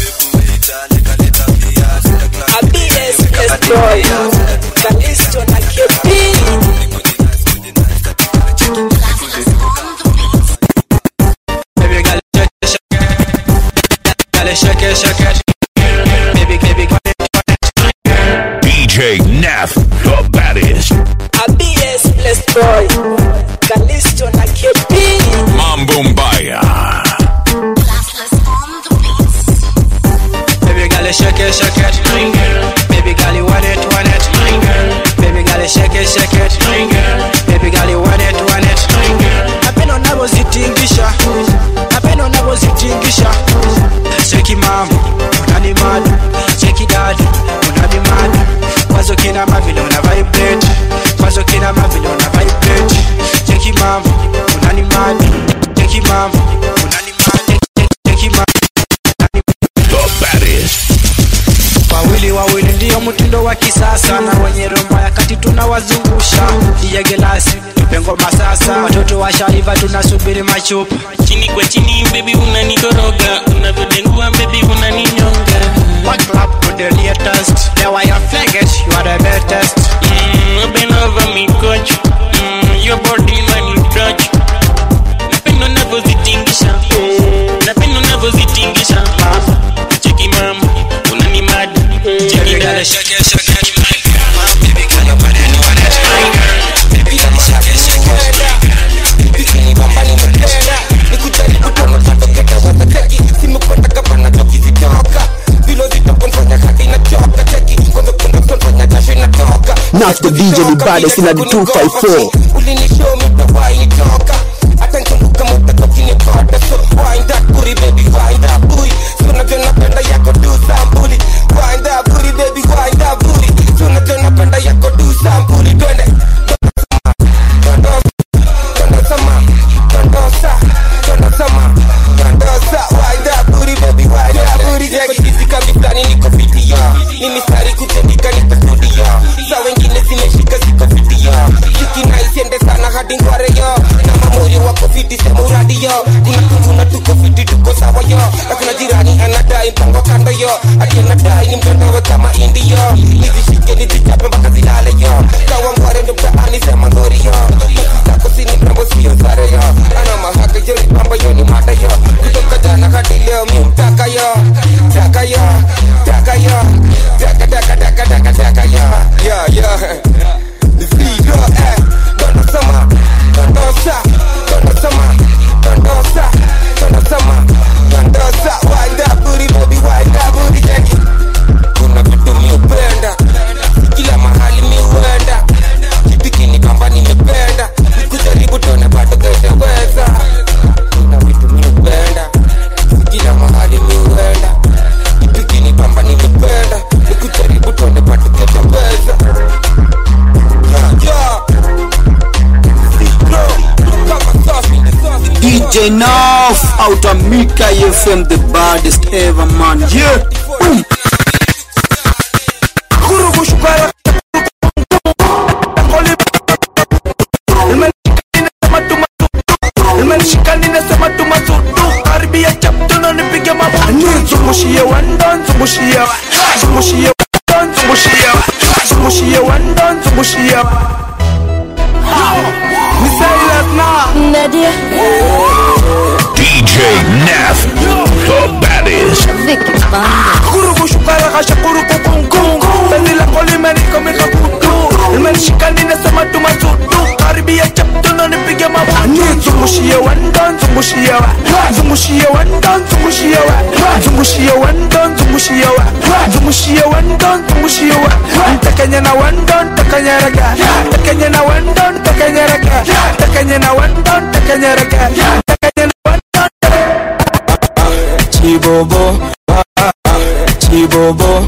Abiles, yes boy Kalisto na Kepi Baby girl, shake it, shake it Baby, baby, D J Naf, the baddest. Abiles, yes boy Kalisto na Kepi Mambumbaya. Baby girl, shake it, shake it Baby girl, you want it, want it Baby girl, shake it, shake it Baby girl, you want it, want it Napenda unavyozitingisha Napenda unavyozitingisha Cheki mama, unani mad Cheki dad, unani mad Wazo kina kina mavile una vibrate Faso kina mavile una vibrate Cheki mama, unani mani Cheki mama, unani mani Cheki mama, unani mani The baddest. Wawili wawili ndio mtindo wa kisasa na wenye romba ya kati tunawazungusha Dia gelasi, pengo masasa Watoto washaiva tunasubiri machupa Chini kwa chini baby unanikoroga Unavyodengua baby unaninyonga One clap with the latest Now I am faggot, you are the latest Mmm, open over me coach Mmm, your body money touch Napendo unavyozitingisha Napendo unavyozitingisha Cheki mama, unanimada Cheki dada shake shake Baby girl your body know what that's my girl Baby girl shake shake Baby girl ni bamba ni mtenda Nikutari kutono tato keka wata teki Simu kwenda kapana toki zitoka Bilo zitoko nfanya kati na choka Cheki kondo kondo kondo nya jasho inatoka Not the D J the baddest in the two five four. Ulini show me the why you talk Attention to come up the talking in quarter So wind that booty baby wind that booty Sooner than napenda yako do some booty Wind that booty baby wind that booty Sooner than napenda yako do some booty Twende Tondo Tondo sama Tondo sa Tondo sama Tondo sa Wind that booty baby wind that booty Niko chizi kambi flani niko fiti ya Ni mistari kutendika niko studio Sa wengine zimeshika ziko fiti ya Shiki na isiende sana hadi ngware yo Na mamoyo wako fiti sema uradi yo Kuna tunguna tuko fiti tuko sawa yo Na kuna jirani anadai mpango kando yo Ati anadai ni mtondowe kama indi yo Nizishike nizichape mpaka zilale yo Kawa ngware ndo mtaani sema ngori yo Masi zako sini mrambo siyo sare yo Ana mahaka yo ni pamba yo ni mata yo Kutoka jana hadi leo mi mtaka yo Taka yo Taka yo Taka taka taka taka taka yo Yeah yeah Nizio eh Dondo sama Dondo sa Dondo sama Dondo sa Dondo sama Dondo sa Wind that booty baby wind that booty cheki Kuna vitu mi upenda Kila mahali mi uenda Kipikini kamba nimependa Nikujaribu tone bado keshaweza Kuna vitu mi upenda Kila mahali mi uenda Kipikini kamba nimependa Nikujaribu tone bado keshaweza D J North out of Mika F M, the baddest ever man. Yeah. Boom. Zungushie wandan, zungushie Zungushie wandan, zungushie Zungushie wandan, zungushie Misailat na Nadia D J Neff, the baddest. Kurugu shukara kasha kurugu kungu Tandila koli meriko mika kutu Imenishikani nasema tumasudu Karibia chaptuno nipige mabutu Zungushie wandan, zungushie Zungushie wandan, zungushie Zungushie wandan, zungushie Zungushie wandan, zungushie Ntakanya na wandan, takanya raga Takanya na wandan, takanya raga Takanya na wandan, takanya raga Takanya na wandan Chibobo Chibobo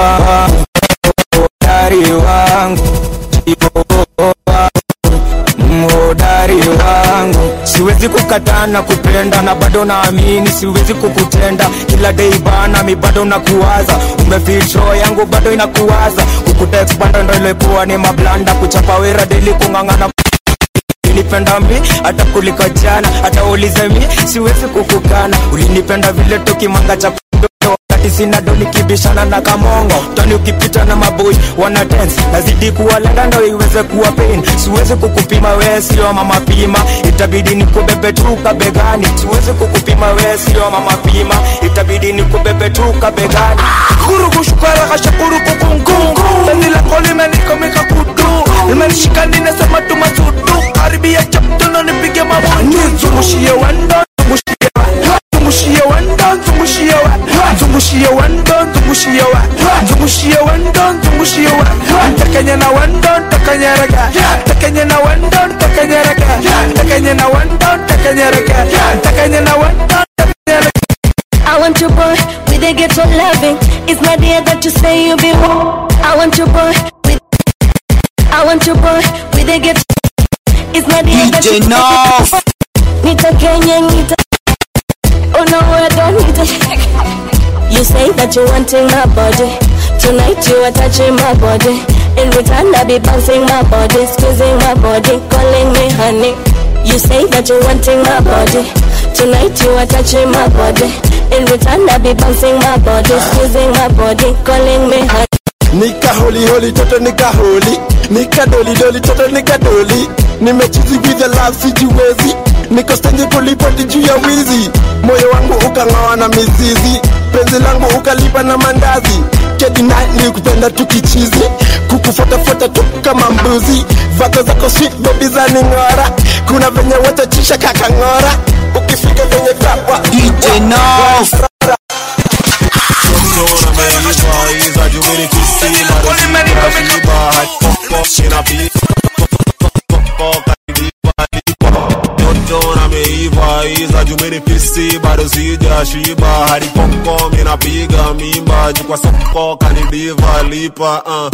Hodari wangu Chibobo Hodari wangu Siwezi kukatana kupenda na bado naamini siwezi kukutenda kila day bana mi bado nakuwaza umefeel show yangu bado inakuwaza kukutext bando ndo ilikuwa ni mablanda kuchapa wera daily kungangana ulinipenda mi hata kuliko jana hata ulize mi siwezi kukukana ulinipenda vile tukimanga cha kudodo wakati sina doni kibishana na kamongo toni ukipita na maboy wana dance nazidi kuwalenga ndo iweze kuwa pain siwezi kukupima wewe sio mama pima itabidi nikubebe tu kabegani siwezi kukupima wewe sio mama pima itabidi nikubebe tu kabegani Kurugu shukara kasha kurugu kungu Tandila koli meniko mika kutu Imenishikani nasema tumasudu Karibia chaptuno nipige mabutu Zungushie wandan, zungushie Zungushie wandan, zungushie Zungushie wandan, zungushie Zungushie wandan, zungushie Takanya na wandan, takanya raga Takanya na wandan, takanya raga Takanya na wandan, takanya raga Takanya na wandan, takanya raga I want your boy with a ghetto loving. It's not there that you say you be. I want your boy with I want your boy with a get. It's not the D J North. Nita Kenya, Nita. Oh no, I don't need it. You say that you're wanting my body. Tonight you are touching my body. In return I be bouncing my body, squeezing my body, calling me honey. You say that you're wanting my body. Tonight you are touching my body. In return I be bouncing my body, squeezing my body, calling me honey. Nika holy holy toto nika holy. Nika doli doli toto nika doli. Nimechizi with the love sijiwezi. Niko stenje kulipoti juu ya wizi. Moyo wangu ukangawa na mizizi. Penzi langu ukalipa na mandazi. Kedi night ni kupenda tukichizi. Kukufuata fuata tu kama mbuzi. Vako zako sweet baby za ningora. Kuna venye wata chisha kaka ngora. Ukifika venye klapa D J North. Dona meiva iza jumeni kisi maro shiba shiba hako shina pi Dona meiva iza jumeni kisi bado sija shiba hadi poko mina piga mimba jukwa soko kanidiva lipa uh.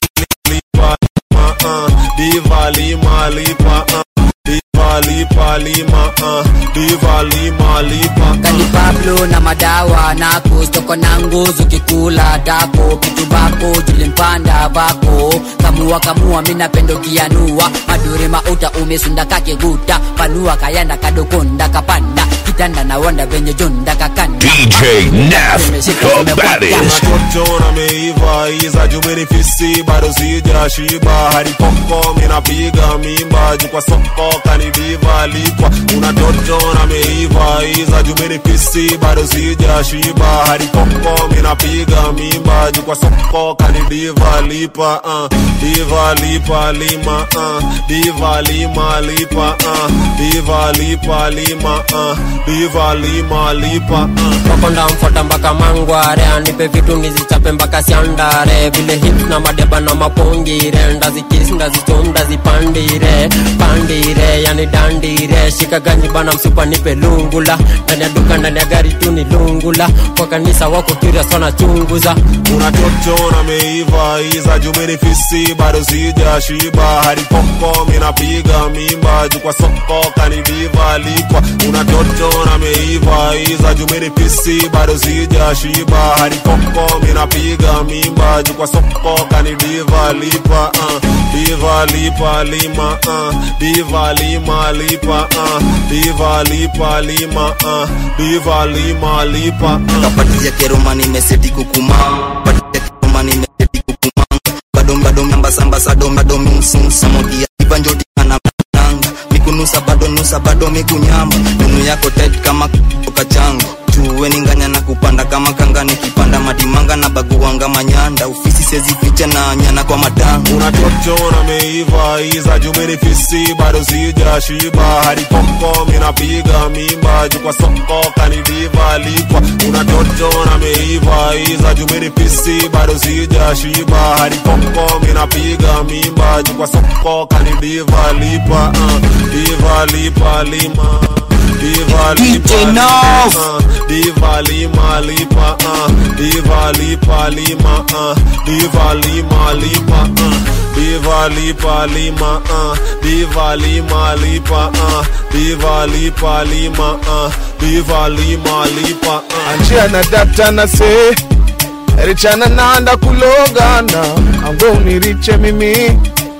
lipa uh. diva lima lipa uh. Diva lipa lima uh. Diva lima lipa Kani Pablo na madawa nako stoko na nguzu kikula dako kitu bako julimpanda bako kamua kamua mina pendo kianua madure mauta umesunda kake guta panua kayanda kadokonda kapanda kitanda na wanda venye jonda kakanda D J Neff the baddest. Unatotona meiva iza jumeni fisi bado sija shiba hadi poko mina piga mimba jukwa soko kanidiva lipa unatotona meiva iza jumeni fisi bado sija shiba hadi poko mina piga mimba jukwa soko kanidiva lipa uh. Diva lipa lima uh. Diva lima lipa uh. Diva lipa lima uh. Diva lima lipa uh. Wakonda mfota mbaka mangware anipe vitu nizichape mbaka siandare vile hips na madeba na mapongire ndazikisi ndazichonda zipandire pandire yani dandire shika ganyi bana msupa nipe lungula ndani ya duka ndani ya gari tu ni lungula kwa kanisa wako curious wana chunguza unatotona meiva iza jumeni fisi bado sija shiba hadi poko mina piga mimba jukwa soko kanidiva lipa unatotona meiva iza jumeni fisi bado sija shiba hadi poko mina piga mimba jukwa soko kanidiva lipa uh. Diva lipa lima uh. Diva lima lipa uh. Diva lipa lima uh. Diva lima lipa uh. Kapati ya keroma nimeseti kukuma Pati ya keroma nimeseti kukuma Badom badom namba samba sadom badom msum samodia Iva njoti kana mnanga Mikunusa bado nusa bado mikunyamba Nunu yako tight kama kutoka chango Tuwe ninganya na kupanda kama kanga nikipanda madimanga na baguwanga manyanda Ufisi sezi ficha na nyana kwa matanga unatotona meiva iza jumeni fisi bado sija shiba hadi poko mina piga mimba jukwa soko kanidiva lipa unatotona meiva iza jumeni fisi bado sija shiba hadi poko mina piga mimba jukwa soko kanidiva lipa uh. Diva lipa lima Diva lipa lima uh. Diva lima lipa uh. Diva lipa lima uh. Diva lima lipa uh. Diva lipa lima uh. Diva lima lipa uh. Diva lipa lima uh. Diva lima lipa uh. Anjia na data na se Erichana naanda kulogana Ambo uniriche mimi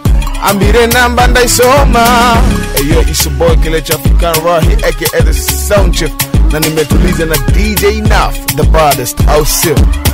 Ambire namba ndaisoma Eyo isu boy kile chafika rahi aka the sound chief Na nimetuliza na D J Nuff the baddest au sio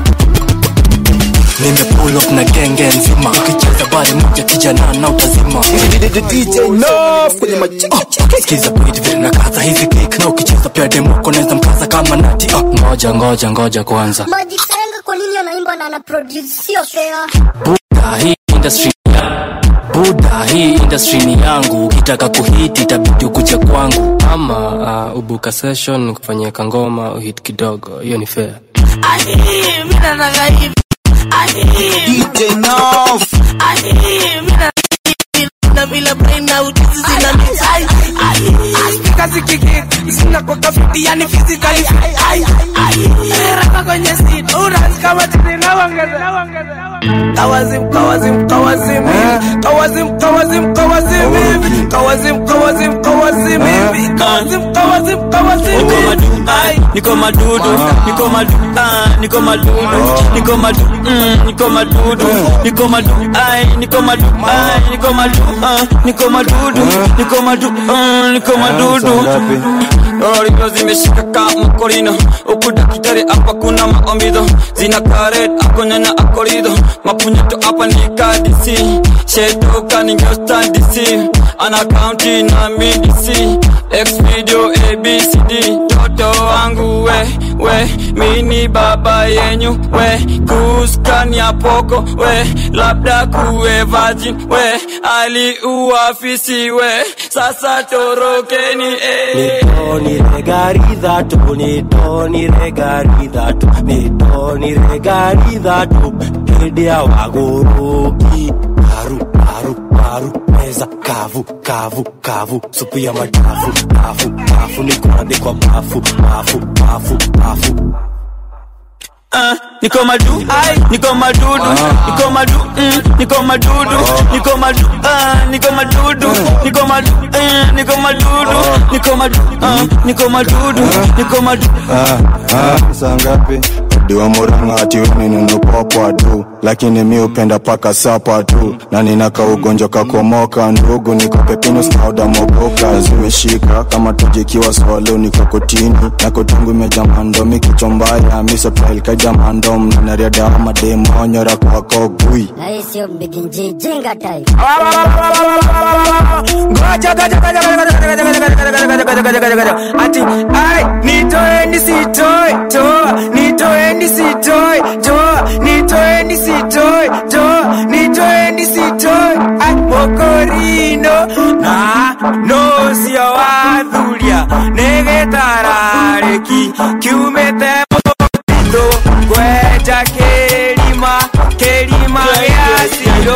Nime pull up na genge nzima Ukicheza bari moja kijana na utazima D J Nuff kwenye machiki Skiza beat vile na kaza hizi kick Na ukicheza pia demo koneza mkaza kama nati uh. Ngoja ngoja ngoja kwanza Magic Senga kwa nini anaimba na anaproduce sio fair Buda hii industry Buda hii industry ni yangu Ukitaka kuhiti itabidi ukuje kwangu Ama uh, ubuka session kufanyika ngoma uhit kidogo Hiyo ni fair Ahi, mina naga hivi D J North Ahi, mina na vile brain na utizi zina mixai Speaker zikiki, zina kwa kafiti yani physically Rapa kwenye seat, uras kama tini na Kawazim, Kawazim, Kawazim, Kawazim, Kawazim, Kawazim, Kawazim, Kawazim, Kawazim, Kawazim, Kawazim, Kawazim. Niko madudu, niko madudu, niko madudu, niko madudu, niko madudu, niko madudu, ay, niko madudu, ay, niko madudu, niko madudu, niko madudu, niko madudu. Lori zimeshika kama korino, ukuta kitari hapa kuna maombido, zina karet akonyana akorido, mapunyeto hapa ni K D C, sheto kaninga stand D C, ana county na mid D C, X video A B C D, toto wangu we, we, mini baba yenyu, we, kuskani ya poko, we, labda kuwe virgin, we, ali uafisi, we, sasa torokeni, eh. Ni regari that ni toni regari that ni toni regari that kedia wagoroki haru haru haru meza kavu kavu kavu supu ya madafu kavu kavu ni kwande kwa bafu bafu bafu bafu. Uh, niko madu, ay, niko madudu, niko madu, mm, niko madudu, niko madu, ah, niko madudu, niko madu, eh, niko madudu, niko madu, ah, niko madudu, niko madu. Ah, ah, sangapi? Diwa muranga ati weni nunupopo tu, lakini mi upenda paka sapa tu, na ninaka ugonjwa kakomoka ndugu, niko pepino snauda mogoka, zimeshika kama tujikiwa swalo niko kotini, na kotungu imejama ndomi kichombaya, miso trail kajama ndom, na nariada wa mademo nyora kwa kogui. Na isi yo mbiginji jinga tai. Goja, goja, goja, goja, goja, goja, goja, goja, goja, goja, goja. Ati, ay, nitoe nisitoe, toa, nitoe nisitoe, toa, nitoe nisitoe, toa, nitoe nisitoe, ay, mokorino, na, no siya wadhuria, negetarareki, kiumete motito, kweja kelima, kelima ya silo.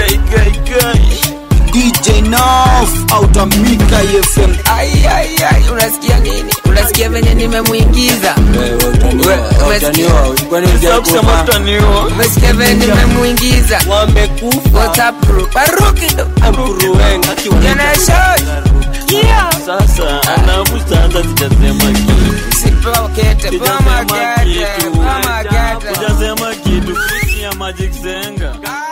D J North out of Mika F M. Ai ai ai, unasikia nini? Unasikia venye nimemuingiza? Wewe unasikia? Kwani unasikia utaniua? Unasikia venye nimemuingiza? Wamekufa. What's up bro? Baruki ndo. Baruki wenga kiwa. Yana show. Yeah. Sasa anavuta anza tujasema kitu. Sipa kete, pama kete, pama kete. Tujasema kitu, fisi ya Magic Zenga.